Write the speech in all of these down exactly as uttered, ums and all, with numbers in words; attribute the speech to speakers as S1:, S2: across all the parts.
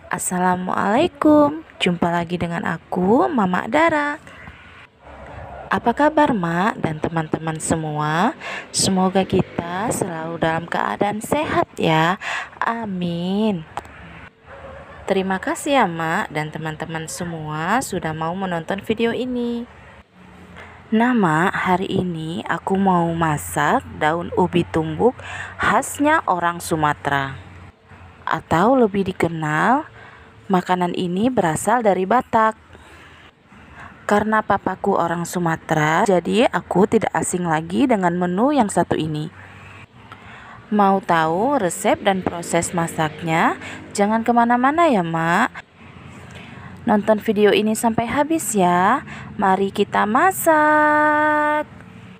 S1: Assalamualaikum, jumpa lagi dengan aku, Mama Dara. Apa kabar, Mak dan teman-teman semua? Semoga kita selalu dalam keadaan sehat ya. Amin. Terima kasih ya, Mak dan teman-teman semua sudah mau menonton video ini. Nah, Mak, hari ini aku mau masak daun ubi tumbuk khasnya orang Sumatera, atau lebih dikenal, makanan ini berasal dari Batak. Karena papaku orang Sumatera, jadi aku tidak asing lagi dengan menu yang satu ini. Mau tahu resep dan proses masaknya? Jangan kemana-mana ya, Mak. Nonton video ini sampai habis ya. Mari kita masak.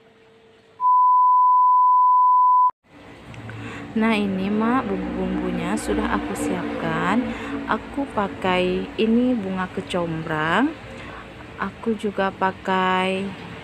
S1: Nah, ini, Mak, bumbu-bumbunya sudah aku siapkan. Aku pakai ini bunga kecombrang. Aku juga pakai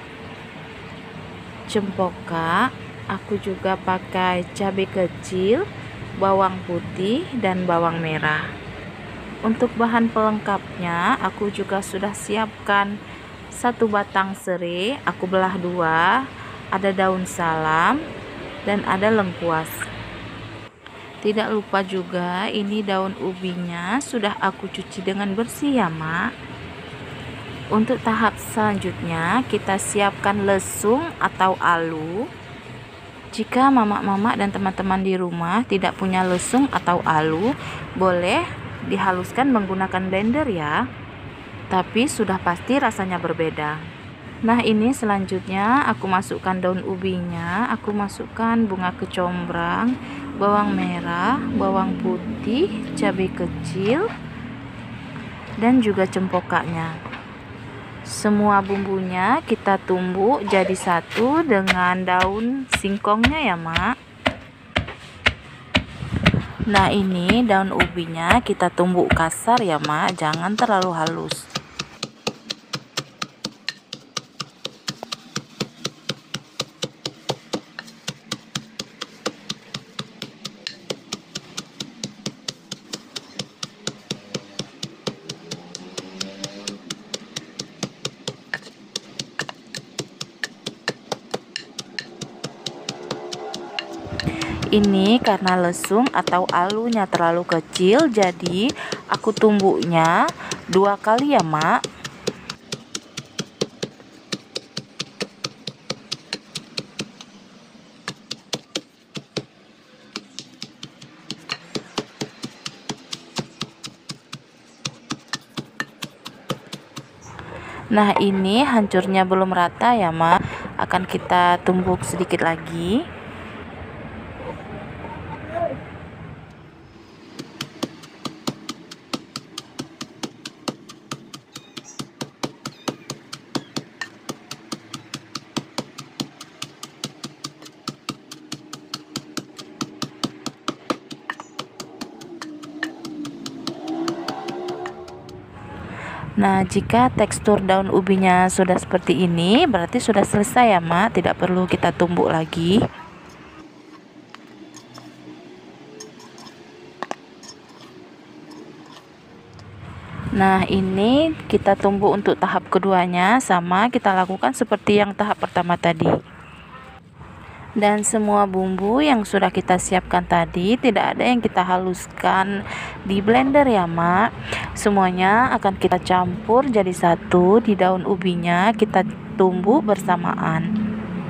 S1: cempoka. Aku juga pakai cabai kecil, bawang putih, dan bawang merah. Untuk bahan pelengkapnya, aku juga sudah siapkan satu batang serai. Aku belah dua. Ada daun salam dan ada lengkuas. Tidak lupa juga, ini daun ubinya sudah aku cuci dengan bersih ya, Mak. Untuk tahap selanjutnya, kita siapkan lesung atau alu. Jika mama-mama dan teman-teman di rumah tidak punya lesung atau alu, boleh dihaluskan menggunakan blender ya. Tapi sudah pasti rasanya berbeda. Nah, ini selanjutnya aku masukkan daun ubinya, aku masukkan bunga kecombrang, bawang merah, bawang putih, cabai kecil, dan juga cempokanya. Semua bumbunya kita tumbuk jadi satu dengan daun singkongnya ya, Mak. Nah, ini daun ubinya kita tumbuk kasar ya, Mak, jangan terlalu halus. Ini karena lesung atau alunya terlalu kecil, jadi aku tumbuknya dua kali ya, Mak. Nah, ini hancurnya belum rata ya, Mak. Akan kita tumbuk sedikit lagi. Nah, jika tekstur daun ubinya sudah seperti ini, berarti sudah selesai ya, Mak. Tidak perlu kita tumbuk lagi. Nah, ini kita tumbuk untuk tahap keduanya, sama kita lakukan seperti yang tahap pertama tadi. Dan semua bumbu yang sudah kita siapkan tadi tidak ada yang kita haluskan di blender ya, Mak. Semuanya akan kita campur jadi satu di daun ubinya, kita tumbuk bersamaan.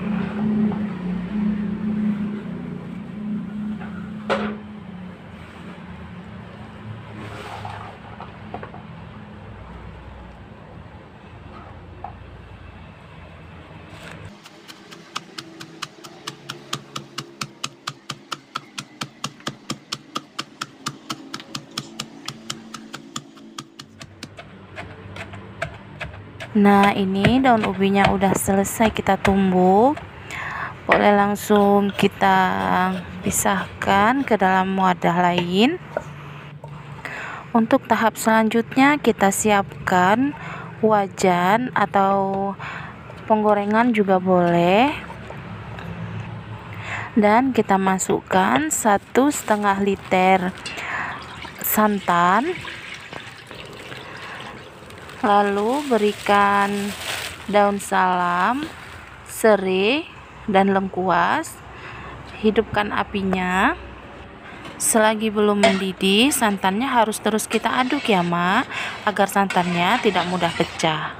S1: Nah, ini daun ubinya udah selesai kita tumbuk. Boleh langsung kita pisahkan ke dalam wadah lain. Untuk tahap selanjutnya kita siapkan wajan atau penggorengan juga boleh. Dan kita masukkan satu setengah liter santan. Lalu berikan daun salam, serai, dan lengkuas. Hidupkan apinya. Selagi belum mendidih, santannya harus terus kita aduk ya, Mak, agar santannya tidak mudah pecah.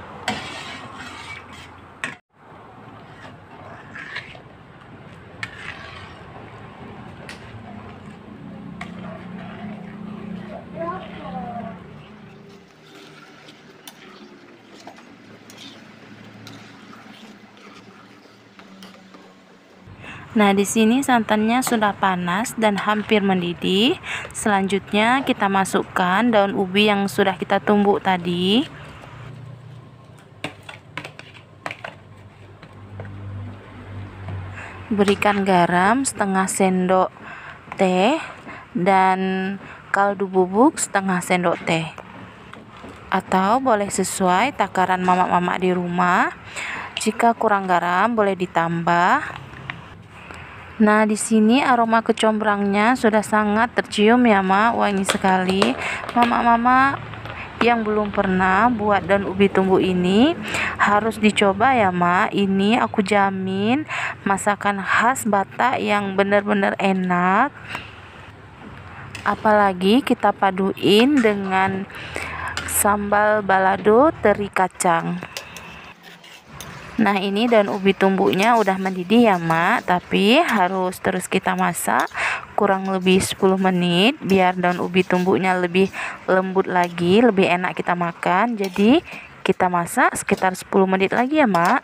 S1: Nah, di sini santannya sudah panas dan hampir mendidih. Selanjutnya kita masukkan daun ubi yang sudah kita tumbuk tadi. Berikan garam setengah sendok teh dan kaldu bubuk setengah sendok teh. Atau boleh sesuai takaran mama-mama di rumah. Jika kurang garam boleh ditambah. Nah, di sini aroma kecombrangnya sudah sangat tercium ya, Mak, wangi sekali. Mama-mama yang belum pernah buat daun ubi tumbuk ini harus dicoba ya, Mak. Ini aku jamin masakan khas Batak yang benar-benar enak. Apalagi kita paduin dengan sambal balado teri kacang. Nah, ini daun ubi tumbuknya udah mendidih ya, Mak, tapi harus terus kita masak kurang lebih sepuluh menit biar daun ubi tumbuknya lebih lembut lagi, lebih enak kita makan. Jadi kita masak sekitar sepuluh menit lagi ya, Mak.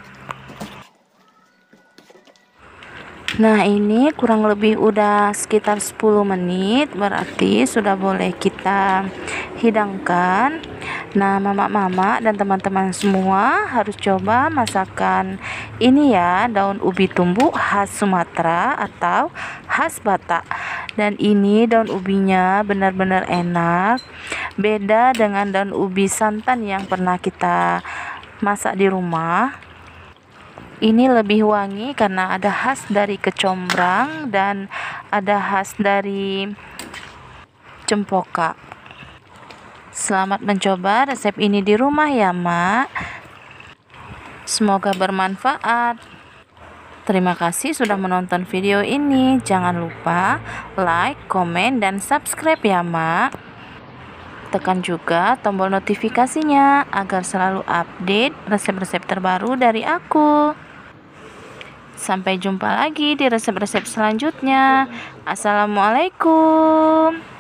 S1: Nah, ini kurang lebih udah sekitar sepuluh menit, berarti sudah boleh kita hidangkan. Nah, mama-mama dan teman-teman semua harus coba masakan ini ya, daun ubi tumbuk khas Sumatera atau khas Batak. Dan ini daun ubinya benar-benar enak, beda dengan daun ubi santan yang pernah kita masak di rumah. Ini lebih wangi karena ada khas dari kecombrang dan ada khas dari cempoka. Selamat mencoba resep ini di rumah ya, Mak. Semoga bermanfaat. Terima kasih sudah menonton video ini. Jangan lupa like, komen, dan subscribe ya, Mak. Tekan juga tombol notifikasinya agar selalu update resep-resep terbaru dari aku. Sampai jumpa lagi di resep-resep selanjutnya. Assalamualaikum.